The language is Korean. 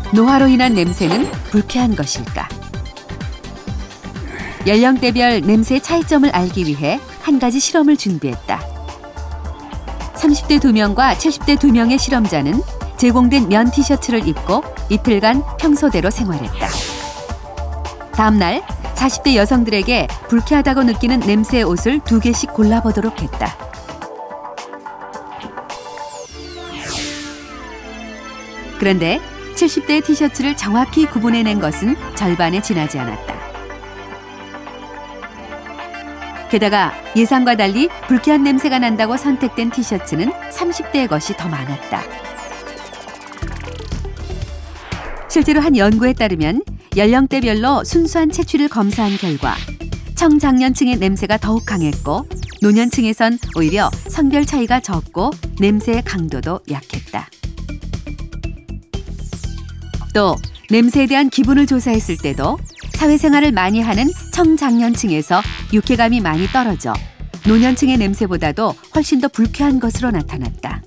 노화로 인한 냄새는 불쾌한 것일까? 연령대별 냄새 차이점을 알기 위해 한 가지 실험을 준비했다. 30대 2명과 70대 2명의 실험자는 제공된 면 티셔츠를 입고 이틀간 평소대로 생활했다. 다음 날 40대 여성들에게 불쾌하다고 느끼는 냄새의 옷을 2개씩 골라보도록 했다. 그런데 70대의 티셔츠를 정확히 구분해낸 것은 절반에 지나지 않았다. 게다가 예상과 달리 불쾌한 냄새가 난다고 선택된 티셔츠는 30대의 것이 더 많았다. 실제로 한 연구에 따르면 연령대별로 순수한 채취를 검사한 결과 청장년층의 냄새가 더욱 강했고 노년층에선 오히려 성별 차이가 적고 냄새의 강도도 약했다. 또 냄새에 대한 기분을 조사했을 때도 사회생활을 많이 하는 청장년층에서 유쾌감이 많이 떨어져 노년층의 냄새보다도 훨씬 더 불쾌한 것으로 나타났다.